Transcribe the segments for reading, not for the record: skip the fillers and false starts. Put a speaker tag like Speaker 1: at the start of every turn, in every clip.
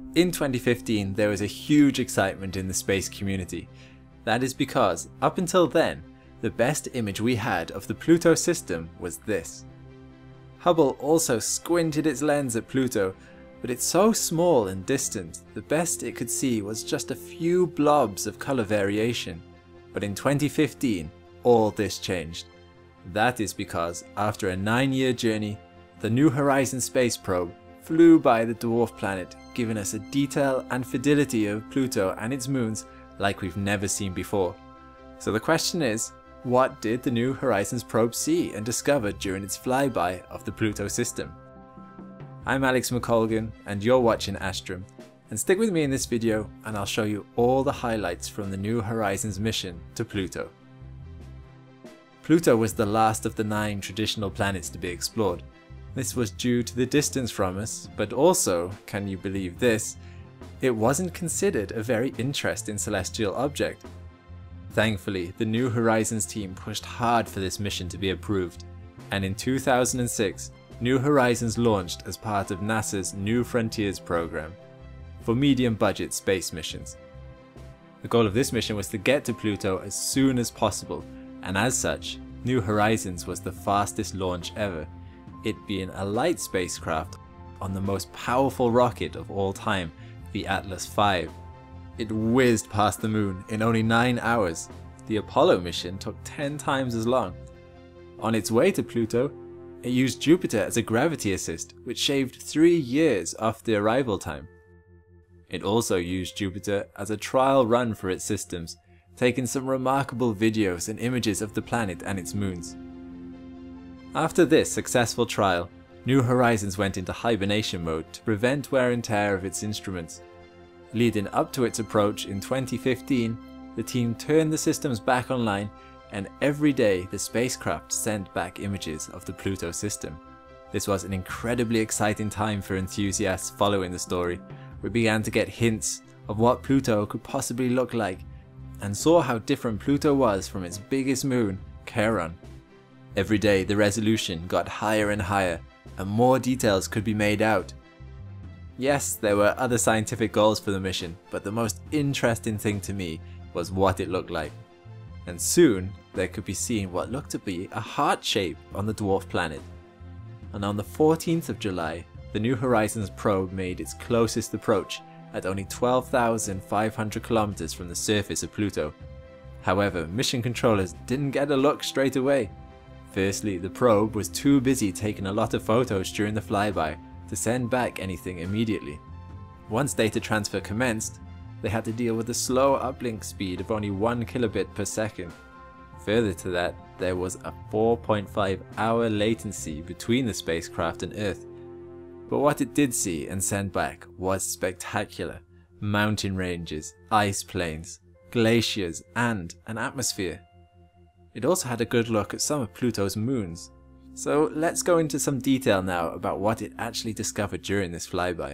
Speaker 1: In 2015 there was a huge excitement in the space community. That is because, up until then, the best image we had of the Pluto system was this. Hubble also squinted its lens at Pluto, but it's so small and distant, the best it could see was just a few blobs of colour variation. But in 2015, all this changed. That is because, after a 9-year journey, the New Horizons space probe flew by the dwarf planet, giving us a detail and fidelity of Pluto and its moons like we've never seen before. So the question is, what did the New Horizons probe see and discover during its flyby of the Pluto system? I'm Alex McColgan and you're watching Astrum, and stick with me in this video and I'll show you all the highlights from the New Horizons mission to Pluto. Pluto was the last of the 9 traditional planets to be explored. This was due to the distance from us, but also, can you believe this, it wasn't considered a very interesting celestial object. Thankfully, the New Horizons team pushed hard for this mission to be approved, and in 2006, New Horizons launched as part of NASA's New Frontiers program for medium-budget space missions. The goal of this mission was to get to Pluto as soon as possible, and as such, New Horizons was the fastest launch ever, it being a light spacecraft on the most powerful rocket of all time, the Atlas V. It whizzed past the moon in only 9 hours. The Apollo mission took 10 times as long. On its way to Pluto, it used Jupiter as a gravity assist, which shaved 3 years off the arrival time. It also used Jupiter as a trial run for its systems, taking some remarkable videos and images of the planet and its moons. After this successful trial, New Horizons went into hibernation mode to prevent wear and tear of its instruments. Leading up to its approach in 2015, the team turned the systems back online, and every day the spacecraft sent back images of the Pluto system. This was an incredibly exciting time for enthusiasts following the story. We began to get hints of what Pluto could possibly look like, and saw how different Pluto was from its biggest moon, Charon. Every day the resolution got higher and higher, and more details could be made out. Yes, there were other scientific goals for the mission, but the most interesting thing to me was what it looked like. And soon, there could be seen what looked to be a heart shape on the dwarf planet. And on the 14th of July, the New Horizons probe made its closest approach at only 12,500 kilometers from the surface of Pluto. However, mission controllers didn't get a look straight away. Firstly, the probe was too busy taking a lot of photos during the flyby to send back anything immediately. Once data transfer commenced, they had to deal with a slow uplink speed of only 1 kilobit per second. Further to that, there was a 4.5-hour latency between the spacecraft and Earth. But what it did see and send back was spectacular. Mountain ranges, ice plains, glaciers, and an atmosphere. It also had a good look at some of Pluto's moons. So let's go into some detail now about what it actually discovered during this flyby.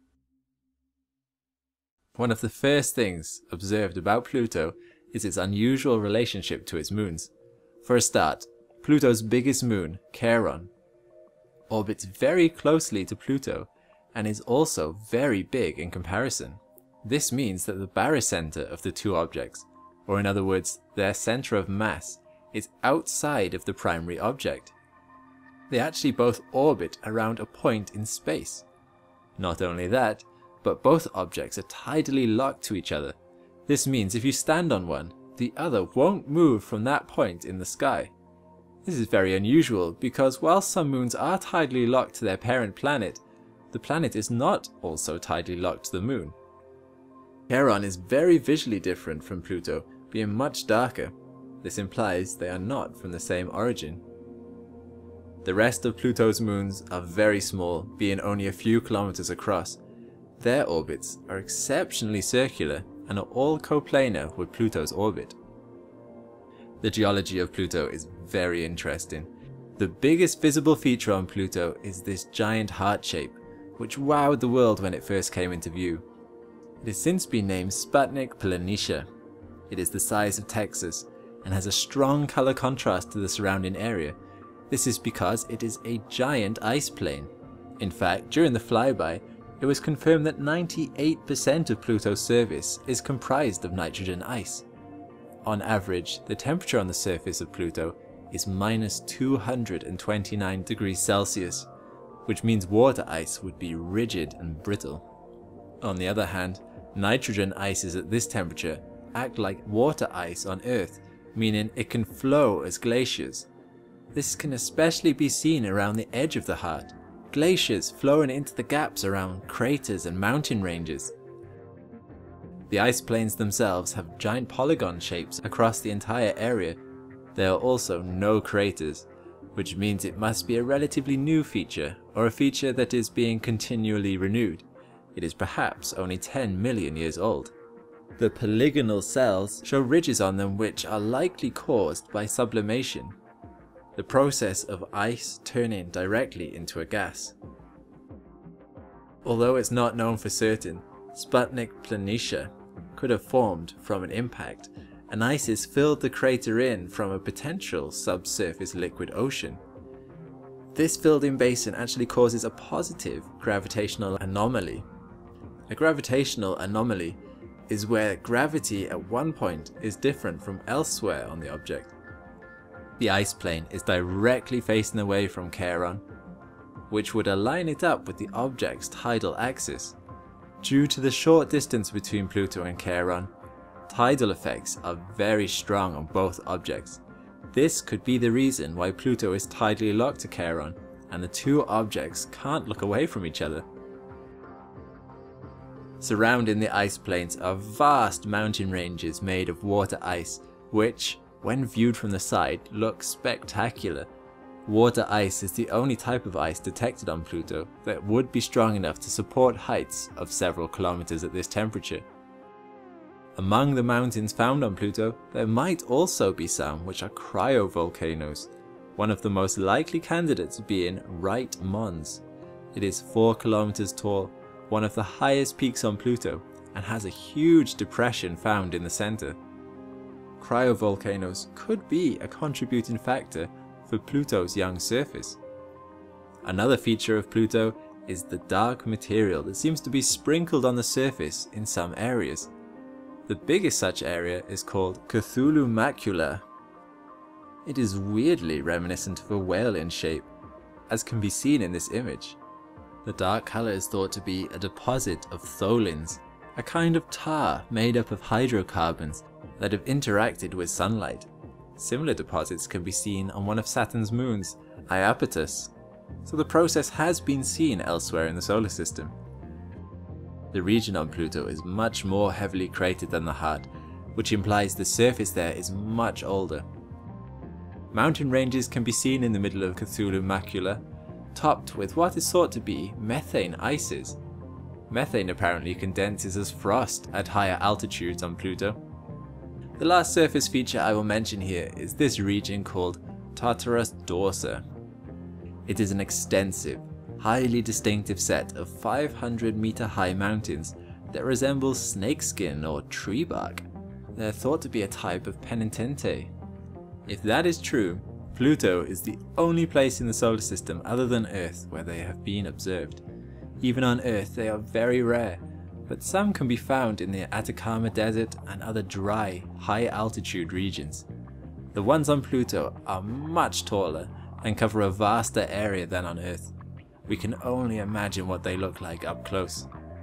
Speaker 1: One of the first things observed about Pluto is its unusual relationship to its moons. For a start, Pluto's biggest moon, Charon, orbits very closely to Pluto and is also very big in comparison. This means that the barycenter of the two objects, or in other words, their center of mass, is outside of the primary object. They actually both orbit around a point in space. Not only that, but both objects are tidally locked to each other. This means if you stand on one, the other won't move from that point in the sky. This is very unusual because while some moons are tidally locked to their parent planet, the planet is not also tidally locked to the moon. Charon is very visually different from Pluto, being much darker. This implies they are not from the same origin. The rest of Pluto's moons are very small, being only a few kilometers across. Their orbits are exceptionally circular and are all coplanar with Pluto's orbit. The geology of Pluto is very interesting. The biggest visible feature on Pluto is this giant heart shape, which wowed the world when it first came into view. It has since been named Sputnik Planitia. It is the size of Texas and has a strong color contrast to the surrounding area. This is because it is a giant ice plain. In fact, during the flyby, it was confirmed that 98% of Pluto's surface is comprised of nitrogen ice. On average, the temperature on the surface of Pluto is minus 229 degrees Celsius, which means water ice would be rigid and brittle. On the other hand, nitrogen ices at this temperature act like water ice on Earth, meaning it can flow as glaciers. This can especially be seen around the edge of the heart, glaciers flowing into the gaps around craters and mountain ranges. The ice plains themselves have giant polygon shapes across the entire area. There are also no craters, which means it must be a relatively new feature, or a feature that is being continually renewed. It is perhaps only 10 million years old. The polygonal cells show ridges on them which are likely caused by sublimation, the process of ice turning directly into a gas. Although it's not known for certain, Sputnik Planitia could have formed from an impact, and ices filled the crater in from a potential subsurface liquid ocean. This filled-in basin actually causes a positive gravitational anomaly. A gravitational anomaly is where gravity at one point is different from elsewhere on the object. The ice plane is directly facing away from Charon, which would align it up with the object's tidal axis. Due to the short distance between Pluto and Charon, tidal effects are very strong on both objects. This could be the reason why Pluto is tidally locked to Charon, and the two objects can't look away from each other. Surrounding the ice plains are vast mountain ranges made of water ice, which, when viewed from the side, look spectacular. Water ice is the only type of ice detected on Pluto that would be strong enough to support heights of several kilometers at this temperature. Among the mountains found on Pluto, there might also be some which are cryovolcanoes, one of the most likely candidates being Right Mons. It is 4 kilometers tall, one of the highest peaks on Pluto, and has a huge depression found in the center. Cryovolcanoes could be a contributing factor for Pluto's young surface. Another feature of Pluto is the dark material that seems to be sprinkled on the surface in some areas. The biggest such area is called Cthulhu Macula. It is weirdly reminiscent of a whale in shape, as can be seen in this image. The dark color is thought to be a deposit of tholins, a kind of tar made up of hydrocarbons that have interacted with sunlight. Similar deposits can be seen on one of Saturn's moons, Iapetus, so the process has been seen elsewhere in the solar system. The region on Pluto is much more heavily cratered than the heart, which implies the surface there is much older. Mountain ranges can be seen in the middle of Cthulhu Macula, topped with what is thought to be methane ices. Methane apparently condenses as frost at higher altitudes on Pluto. The last surface feature I will mention here is this region called Tartarus Dorsa. It is an extensive, highly distinctive set of 500-meter high mountains that resemble snakeskin or tree bark. They are thought to be a type of penitente. If that is true, Pluto is the only place in the solar system other than Earth where they have been observed. Even on Earth they are very rare, but some can be found in the Atacama Desert and other dry, high-altitude regions. The ones on Pluto are much taller and cover a vaster area than on Earth. We can only imagine what they look like up close.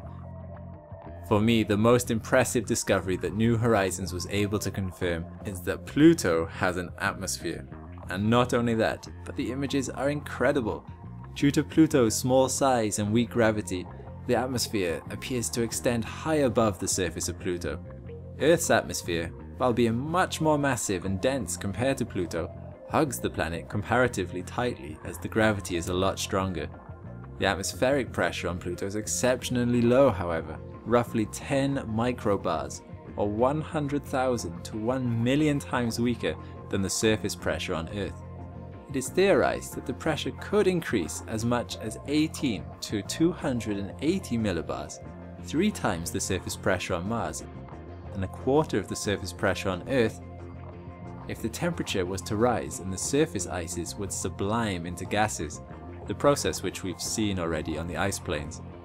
Speaker 1: For me, the most impressive discovery that New Horizons was able to confirm is that Pluto has an atmosphere. And not only that, but the images are incredible. Due to Pluto's small size and weak gravity, the atmosphere appears to extend high above the surface of Pluto. Earth's atmosphere, while being much more massive and dense compared to Pluto, hugs the planet comparatively tightly as the gravity is a lot stronger. The atmospheric pressure on Pluto is exceptionally low, however, roughly 10 microbars, or 100,000 to 1 million times weaker than the surface pressure on Earth. It is theorized that the pressure could increase as much as 18 to 280 millibars, 3 times the surface pressure on Mars, and a quarter of the surface pressure on Earth, if the temperature was to rise and the surface ices would sublime into gases, the process which we've seen already on the ice plains.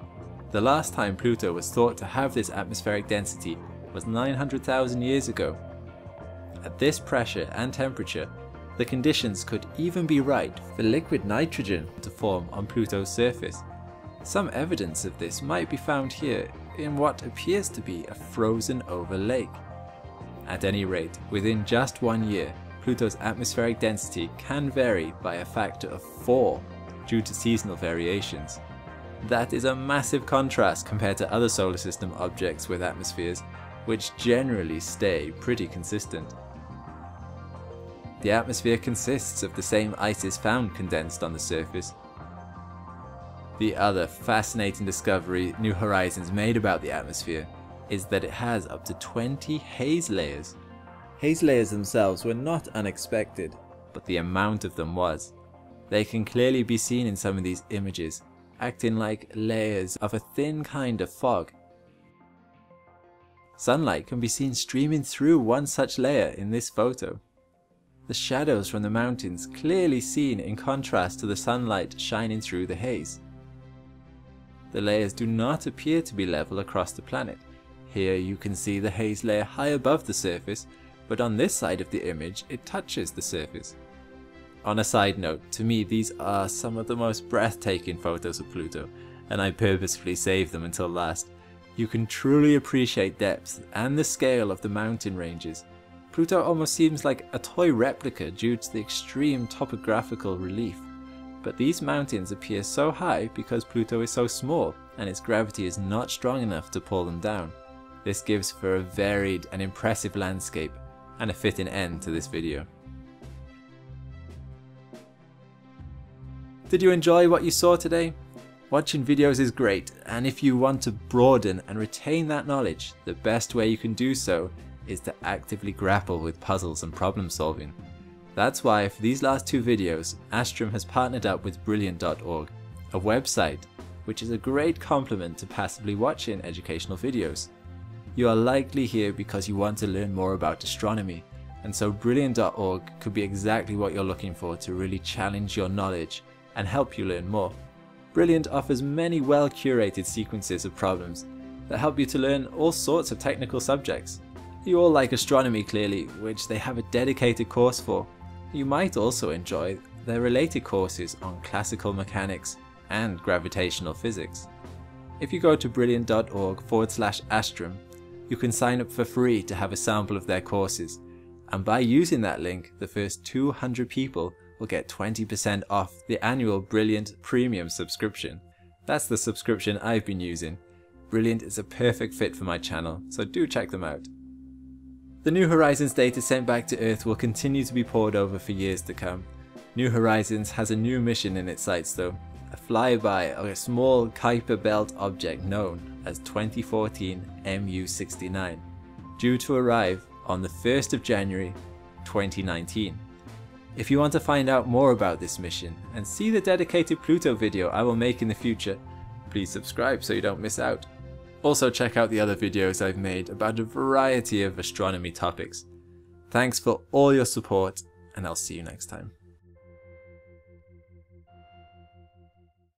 Speaker 1: The last time Pluto was thought to have this atmospheric density was 900,000 years ago. At this pressure and temperature, the conditions could even be right for liquid nitrogen to form on Pluto's surface. Some evidence of this might be found here in what appears to be a frozen over lake. At any rate, within just 1 year, Pluto's atmospheric density can vary by a factor of 4 due to seasonal variations. That is a massive contrast compared to other solar system objects with atmospheres, which generally stay pretty consistent. The atmosphere consists of the same ices found condensed on the surface. The other fascinating discovery New Horizons made about the atmosphere is that it has up to 20 haze layers. Haze layers themselves were not unexpected, but the amount of them was. They can clearly be seen in some of these images, acting like layers of a thin kind of fog. Sunlight can be seen streaming through one such layer in this photo. The shadows from the mountains clearly seen in contrast to the sunlight shining through the haze. The layers do not appear to be level across the planet. Here you can see the haze layer high above the surface, but on this side of the image it touches the surface. On a side note, to me these are some of the most breathtaking photos of Pluto, and I purposefully saved them until last. You can truly appreciate depth and the scale of the mountain ranges. Pluto almost seems like a toy replica due to the extreme topographical relief. But these mountains appear so high because Pluto is so small and its gravity is not strong enough to pull them down. This gives for a varied and impressive landscape and a fitting end to this video. Did you enjoy what you saw today? Watching videos is great, and if you want to broaden and retain that knowledge, the best way you can do so is to actively grapple with puzzles and problem solving. That's why for these last 2 videos, Astrum has partnered up with Brilliant.org, a website which is a great complement to passively watching educational videos. You are likely here because you want to learn more about astronomy, and so Brilliant.org could be exactly what you're looking for to really challenge your knowledge and help you learn more. Brilliant offers many well-curated sequences of problems that help you to learn all sorts of technical subjects. You all like astronomy clearly, which they have a dedicated course for. You might also enjoy their related courses on classical mechanics and gravitational physics. If you go to brilliant.org/Astrum, you can sign up for free to have a sample of their courses, and by using that link, the first 200 people will get 20% off the annual Brilliant Premium subscription. That's the subscription I've been using. Brilliant is a perfect fit for my channel, so do check them out. The New Horizons data sent back to Earth will continue to be poured over for years to come. New Horizons has a new mission in its sights though, a flyby of a small Kuiper belt object known as 2014 MU69, due to arrive on the 1st of January 2019. If you want to find out more about this mission and see the dedicated Pluto video I will make in the future, please subscribe so you don't miss out. Also check out the other videos I've made about a variety of astronomy topics. Thanks for all your support, and I'll see you next time.